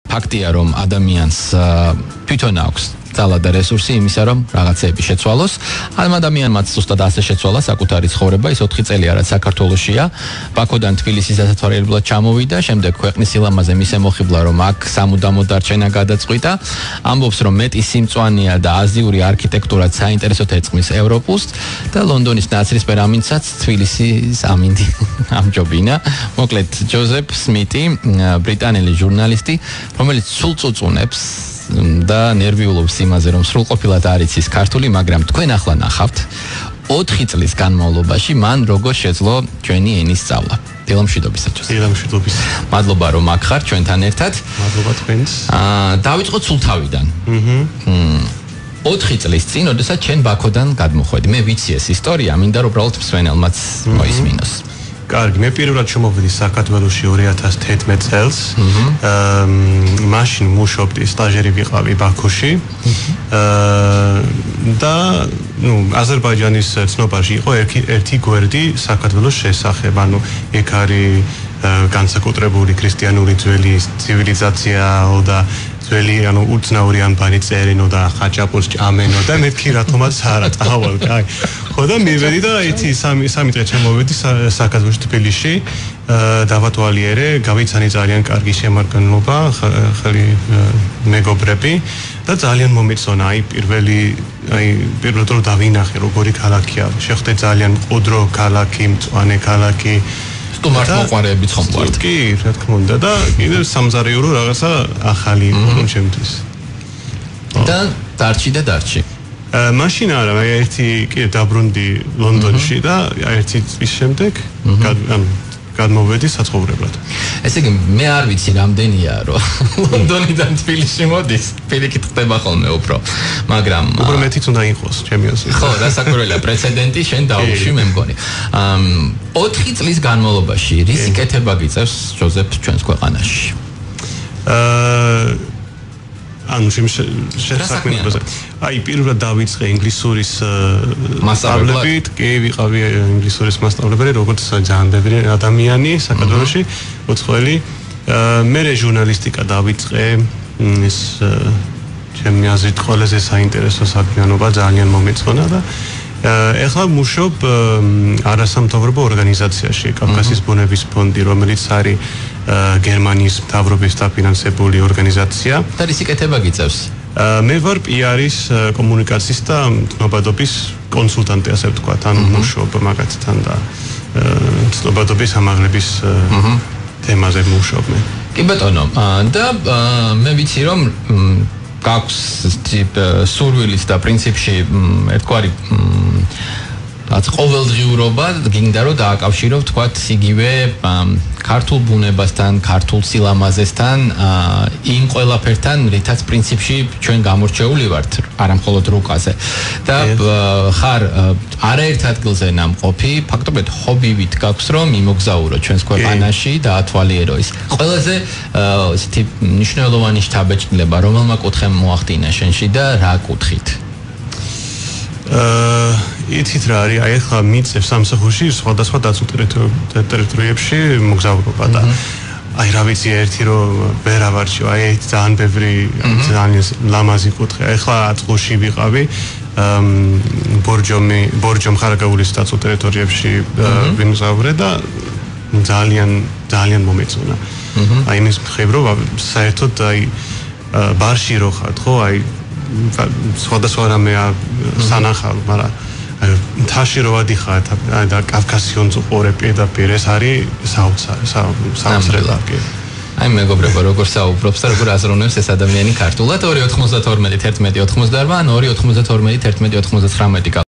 ფაქტია, რომ ადამიანს თვითონ აქვს ძალა და რესურსი იმისა, რომ რაღაცეები შეცვალოს. ამ ადამიანმაც ზუსტად ასე შეცვალა საკუთარი ცხოვრება, ის 4 წელია რაც საქართველოშია. ბაქოდან თბილისის დასათვალიერებლად ჩამოვიდა, შემდეგ ქვეყნის სილამაზე მის ემოხიბლა, რომ აქ სამუდამო დარჩენა გადაწყვიტა. ამბობს, რომ მეტი სიმწვანეა და აზიური არქიტექტურაც საინტერესოდ ეწყმის ევროპულს და ლონდონის ნაცრისფერ ამინდსაც თბილისის ამინდი ამჯობინა. მოკლედ, ჯოზეფ სმიტი, ბრიტანელი ჟურნალისტი, რომელიც სულ წუწუნებს და ნერვიულობს იმაზე, რომ სრულყოფილად არ იცის ქართული, მაგრამ თქვენ ახლა ნახავთ 4 წლის განმავლობაში მან როგორ შეძლო ჩვენი ენის სწავლა. დილამშვიდობისათვის. დილამშვიდობის. მადლობა რომ აქ ხართ ჩვენთან ერთად. მადლობა თქვენს. დავიწყოთ სულ თავიდან. 4 წლის წინ, როდესაც ჩვენ ბაქოდან გადმოხვედი. მე ვიცი ეს ისტორია, მინდა რომ უბრალოდ მსმენელმაც მოისმინოს. კარგი, მე პირველად შემოვედი საქართველოში 2011 წელს. მაშინ მუშაობდი, სტაჟერი ვიყავი ბაქოში. და აზერბაიჯანის ცნობარში იყო ერთი გვერდი საქართველოს შესახებ. ანუ ეგ არის განსაკუთრებული ქრისტიანული ძველი ცივილიზაციაო და ძველი უცნაური ანბანი წერენო და ხაჭაპურს ჭამენო და მეთქი რათომაც არა წავალ, კაი. ხო და მივედი და იცი სამი დღე შემოვედი საქართველოში თბილისში. დავათვალიერე, გავიცანი ძალიან კარგი შემადგენლობა, ხელი მეგობრები და ძალიან მომეწონა პირველად რომ დავინახე როგორი ქალაქია. შეხვდე ძალიან მყუდრო ქალაქი, მწვანე ქალაქი. სტუმართ მოყვარეებიც ხომ ვართ? კი, რა თქმა უნდა და კიდევ 3,000 € რაღაცა ახალი იყო ჩემთვის. და დარჩი. მაშინ არა, მე ერთი კიდე დაბრუნდი ლონდონში და ერთი წლის შემდეგ გადმოვედი საცხოვრებლად. ესე იგი, მე არ ვიცი რამდენია, რომ ლონდონიდან თბილისში მოდის, პირიქით ხდება ხოლმე უფრო. მაგრამ უფრო მეტიც უნდა იყოს, ჩემი აზრით. ხო, დასაკვირველია, პრეცედენტი შენ დაუშვი, მე მგონი. 4 წლის განმავლობაში რისი კეთება გიწევს ჯოზეფ ჩვენს ქვეყანაში? ანუ შესაქმნელზე. პირველად დავიწყე ინგლისურის მასწავლებლად, კი ვიყავი ინგლისურის მასწავლებელი, როგორც ძალიან ბევრი ადამიანი საქართველოში, უცხოელი. მე ჟურნალისტიკა დავიწყე, ეს ჩემი აზრით ყველაზე საინტერესო საქმიანობა, ძალიან მომეწონა და ეხლა მუშაობ არასამთავრობო ორგანიზაციაში, კავკასიის ბუნების ფონდი, რომელიც არის გერმანიის მთავრობის დაფინანსებული ორგანიზაცია. და რისი კეთება გიწევს? მე ვარ PR-ის კომუნიკაციის და ცნობადობის კონსულტანტი, ასე ვთქვათ, ანუ მუშაობ მაგათთან და ცნობადობის ამაღლების თემაზე მუშაობ მე. კი ბატონო, და მე ვიცი რომ გაქვს სურვილის და პრინციპში ერთგვარი ყოველდღიურობა გინდა რომ დააკავშირო თქვათ იგივე ქართულ ბუნებასთან, ქართულ სილამაზესთან, იმ ყველაფერთან, რითაც პრინციპში ჩვენ გამორჩეული ვართ, არა მხოლოდ რუკაზე. და ხარ არაერთ ადგილზე ნამყოფი, ფაქტობრივად ჰობივით გაქვს რომ იმოგზაურო ჩვენს ქვეყანაში და ათვალიერო ის. ყველაზე ესეთი მნიშვნელოვანი შთაბეჭდილება რომელმა კუთხემ მოახდინა შენში და რა კუთხით? იცით რა არის, აი ახლა მიწევს სამსახურში სხვადასხვა დაცულ ტერიტორიებში მოგზაურობა და აი რა ვიცი ერთი რომ ვერა ვარჩიო, აი ძალიან ბევრი ძალიან ლამაზი კუთხე. ახლა აწყოში ვიყავი ბორჯომ ხარაგაულის დაცულ ტერიტორიებში ვიმგზავრე და ძალიან მომეწონა. აი იმის მხრივ რომ საერთოდ აი ბარში რო ხართ, ხო, აი სხვადასხვა რამე სანახავ, მაგრამ მთაში რო ვადიხარ და კავკასიონს უყურებ პირდაპირ, ეს არის საოცრად. აი მეგობრებო, როგორ საუბრობს და როგორ აზროვნებს ეს ადამიანი ქართულად. 292 11 88 292 11 89